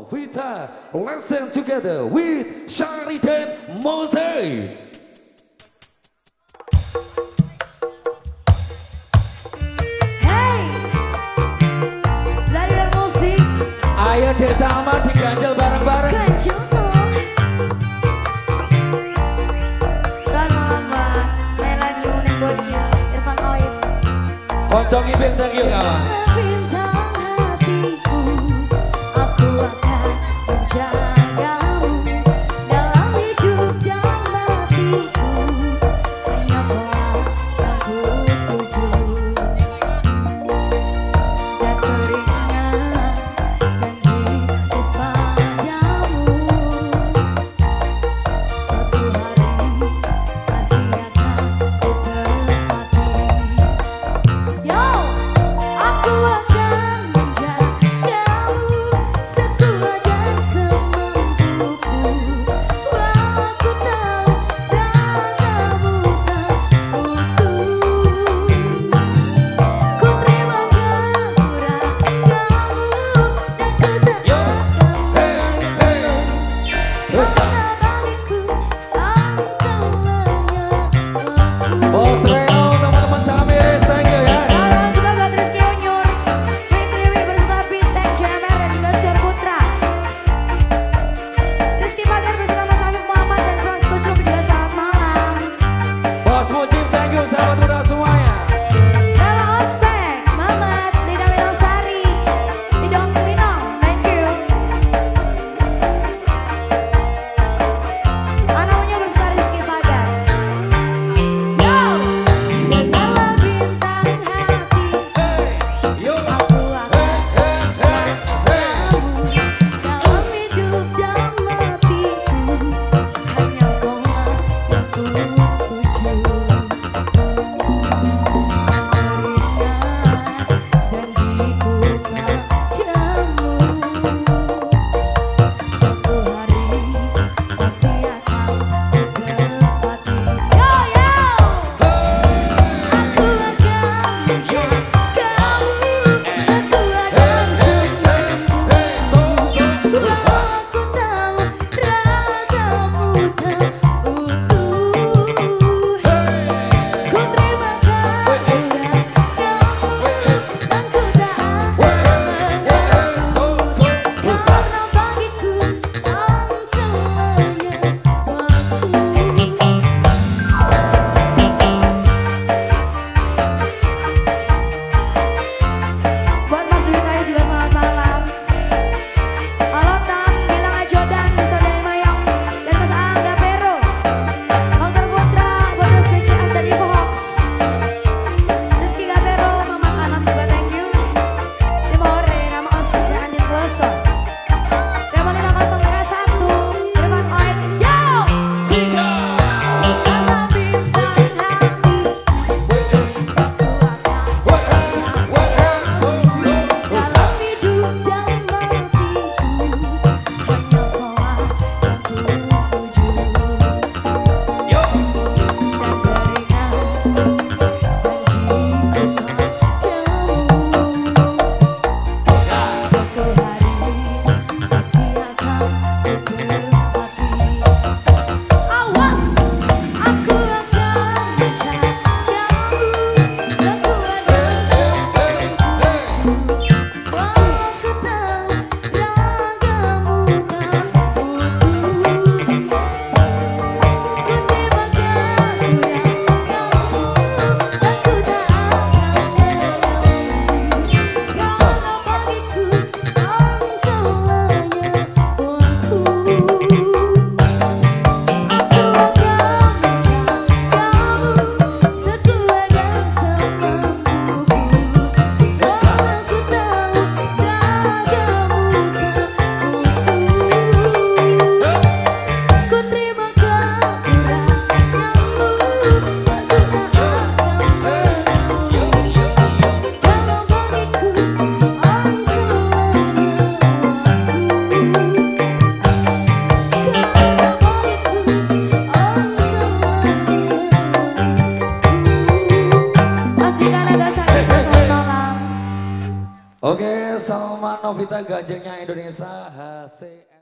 Novita. Listen together with Zariden Mosaic. Hey, Zariden musik. Ayo dek Salma diganjel bareng-bareng. Ganjel dong. Dan malam Lela Nyunik Bocil Irfan Oib. Koncongi Bintang yuk kawan. Bintang hatiku, aku akan menjagamu dalam hidup dan matiku. Hanya kau yang ku tuju. Dan teringat janjiku padamu, suatu hari pasti akan ku tepati. Yo, aku Novita ganjengnya Indonesia. Hasil.